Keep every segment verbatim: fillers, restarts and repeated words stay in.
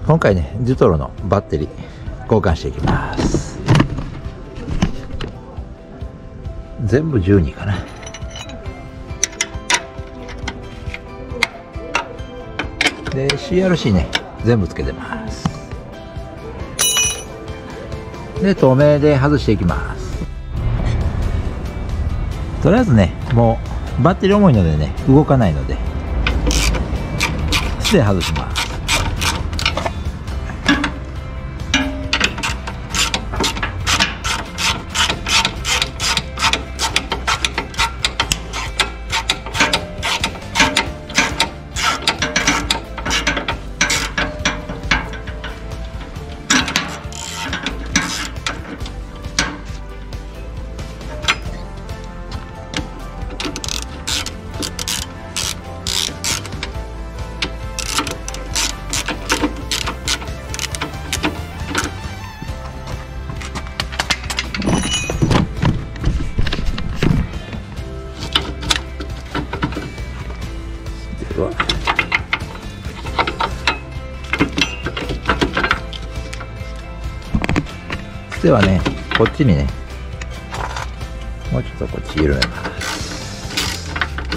今回ねジュトロのバッテリー交換していきます。全部じゅうにかな。で シーアールシー ね全部つけてます。で透明で外していきます。とりあえずねもうバッテリー重いのでね動かないので素で外します。ではねこっちにねもうちょっとこっち緩めます。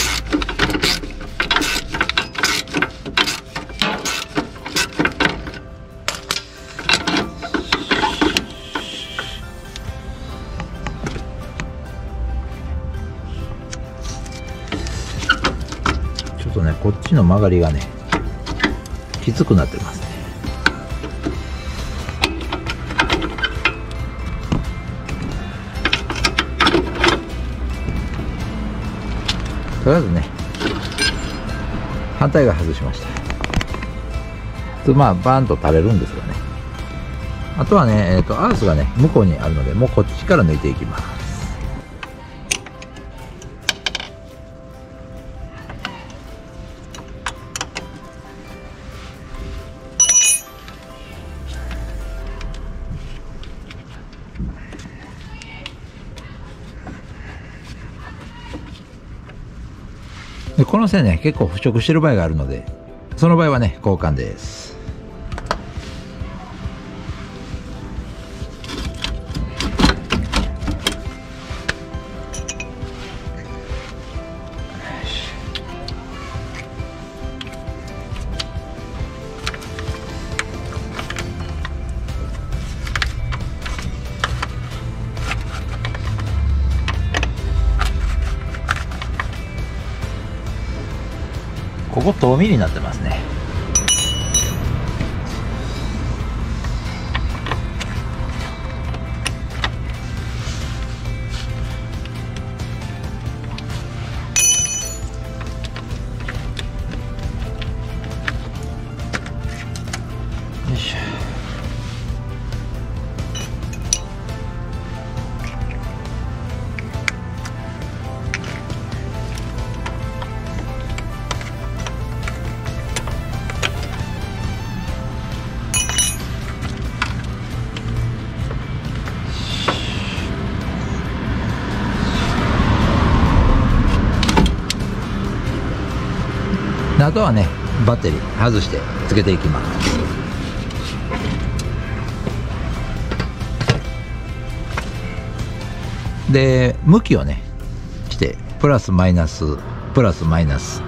ちょっとねこっちの曲がりがねきつくなってますね。とりあえずね反対側外しました。普通まあバーンと垂れるんですがね、あとはね、えー、とアースがね向こうにあるのでもうこっちから抜いていきます。でこの線ね結構腐食してる場合があるのでその場合はね交換です。ここ遠見になってますね。よいしょ。あとはねバッテリー外してつけていきます。で向きをねしてプラスマイナスプラスマイナス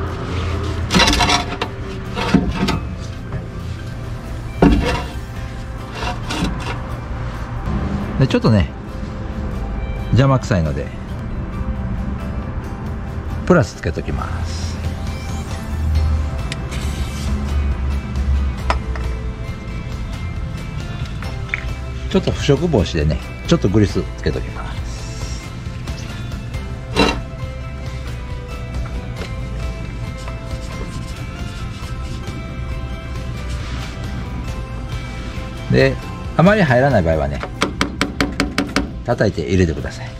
でちょっとね邪魔くさいのでプラスつけときます。ちょっと腐食防止でねちょっとグリスつけときます。であまり入らない場合はね叩いて入れてください。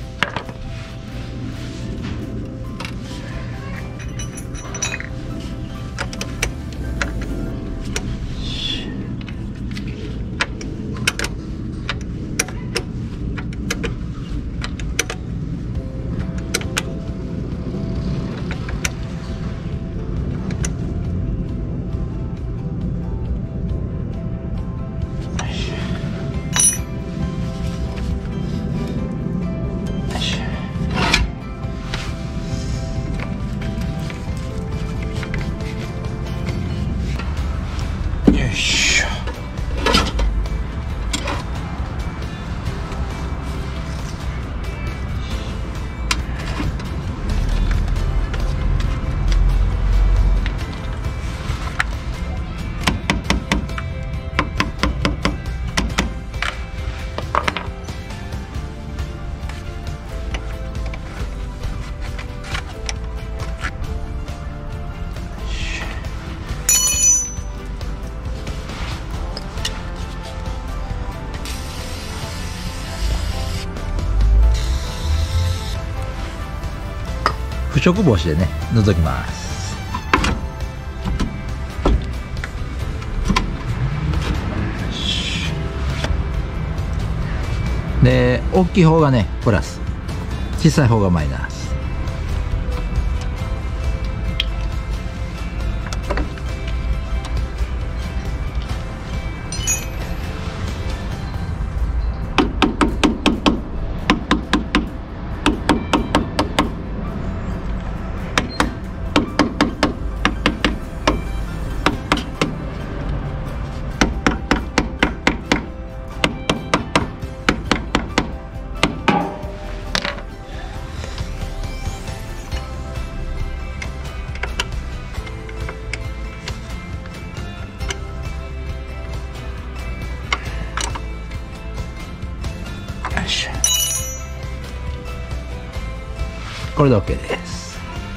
不織防止でね除きます。で大きい方がねプラス、小さい方がマイナス。これで OK です。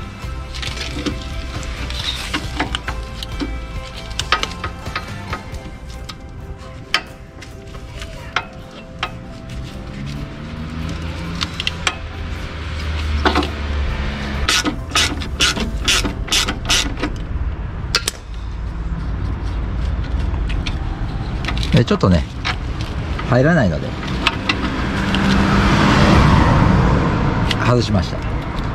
でちょっとね入らないので外しました。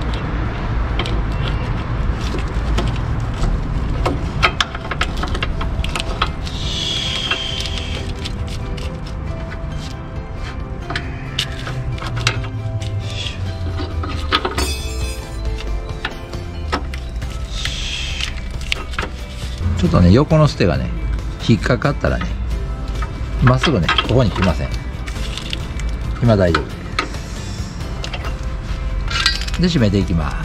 ちょっとね横のステがね引っかかったらねまっすぐねここに来ません。今大丈夫です。で締めていきます。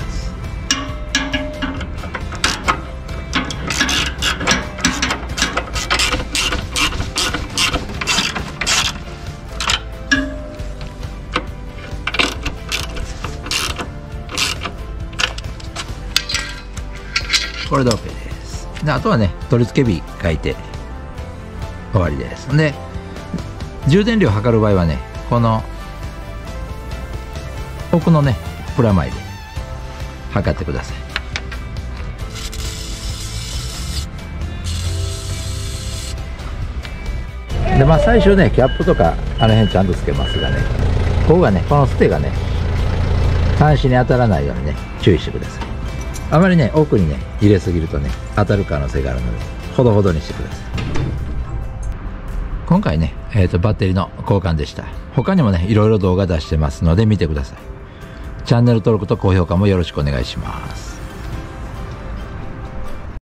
これで OK です。であとはね取り付け日書いて終わりです。で充電量測る場合はねこの奥のねプラマイで測ってください。でまあ最初ねキャップとかあの辺ちゃんとつけますがね、ここがねこのステがね端子に当たらないようにね注意してください。あまりね奥にね入れすぎるとね当たる可能性があるのでほどほどにしてください。今回ね、えーと、バッテリーの交換でした。他にもねいろいろ動画出してますので見てください。チャンネル登録と高評価もよろしくお願いします。